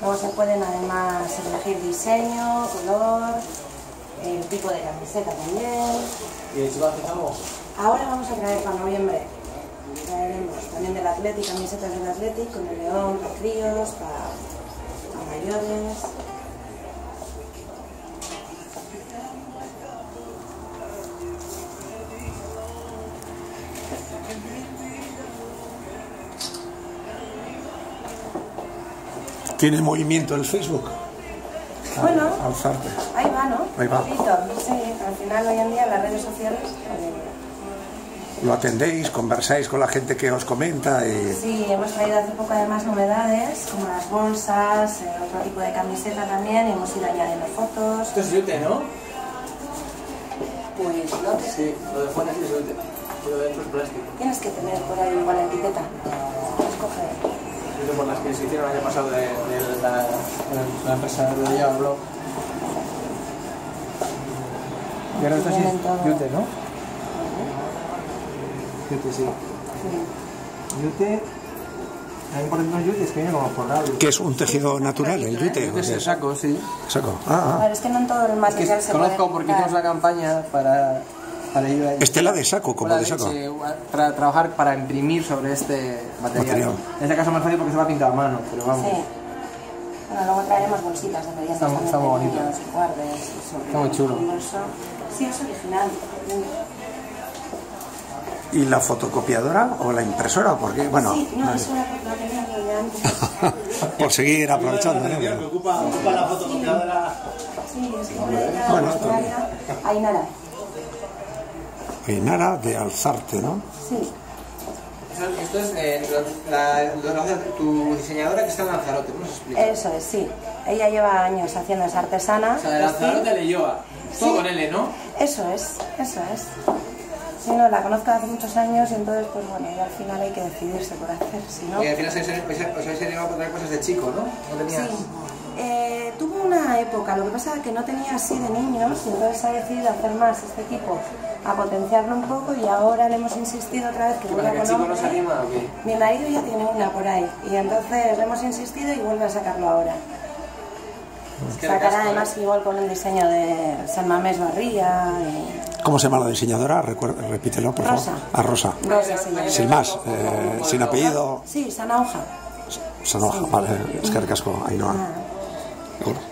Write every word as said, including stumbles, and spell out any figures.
Luego se pueden además elegir diseño, color, el tipo de camiseta también. ¿Y el chico hace algo? Ahora vamos a traer para noviembre. Traeremos también del Athletic, camisetas del Athletic, con el león, para críos, para, para mayores. ¿Tiene movimiento el Facebook? Bueno, Alzarte. ahí va, ¿no? Ahí va. Poquito, sí, al final hoy en día las redes sociales... ¿Lo atendéis, conversáis con la gente que os comenta? Y... Sí, hemos traído hace poco además novedades, como las bolsas, eh, otro tipo de camiseta también, y hemos ido añadiendo fotos. Esto es yute, ¿no? Pues no te... Sí, lo de fuera sí es yute. Lo de dentro es plástico. Tienes que tener por ahí igual la etiqueta. Puedes coger. Yute por las que se hicieron el año pasado de, de la, de la empresa de Lleva Blog. Y ahora esto sí es yute, ¿no? Yute, sí. Sí. Yute... Hay por ejemplo yute, es que viene como forrado. ¿Qué es un tejido natural, el yute? Yute es el saco, sí. Saco. Ah, A ver, es que no en todo el material Es que se puede conozco porque quitar. hicimos una campaña para... para ir a... Estela de saco, como la de saco. leche, para trabajar, para imprimir sobre este material. Material. En este caso es más fácil porque se va pintado a mano, pero vamos. Sí. Bueno, luego traeremos bolsitas de medidas Está muy- está muy bonito. guardes, sobre Está muy chulo. un bolso. Sí, es original. ¿Y la fotocopiadora o la impresora? Porque, bueno, Sí, no, vale. es una la tenía yo de antes. por seguir aprovechando, ¿no? Me ocupa, ocupa la fotocopiadora. Sí, es que me dedica Bueno, a está bien. Ainara. Ainara de Alzarte, ¿no? Sí. Esto es eh, la, la, la, tu diseñadora que está en Lanzarote, ¿cómo se explica? Eso es, sí. Ella lleva años haciendo esa artesana. O sea, de Lanzarote a Leioa. Todo Sí. con L, ¿no? Eso es, eso es. Sí, no, la conozco hace muchos años y entonces, pues bueno, y al final hay que decidirse por hacer, si no... Y al final os habéis llegado a traer cosas de chico, ¿no? ¿No tenías...? Sí. Eh, tuvo una época, lo que pasa es que no tenía así de niños y entonces ha decidido hacer más este equipo, a potenciarlo un poco y ahora le hemos insistido otra vez que ¿Para vuelva que el con chico no se hombre. anima o qué? Mi marido ya tiene una por ahí y entonces le hemos insistido y vuelve a sacarlo ahora. Es que Sacará casco, además igual con el diseño de San Mamés Barría y... ¿Cómo se llama la diseñadora? Recuerda, repítelo, por Rosa. favor. Ah, Rosa. Rosa se llama. Sin más, eh, sin apellido. Sí, Sanauja. Sanoja, vale, es que el casco, Ainhoa. Ah. Seguro.